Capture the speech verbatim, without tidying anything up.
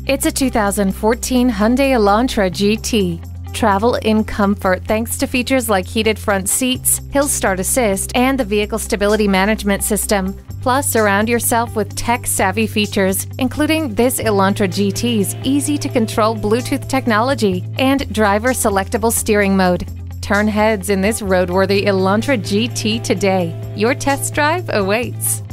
It's a two thousand fourteen Hyundai Elantra G T. Travel in comfort thanks to features like heated front seats, hill start assist, and the vehicle stability management system. Plus, surround yourself with tech-savvy features, including this Elantra G T's easy-to-control Bluetooth technology and driver-selectable steering mode. Turn heads in this roadworthy Elantra G T today. Your test drive awaits.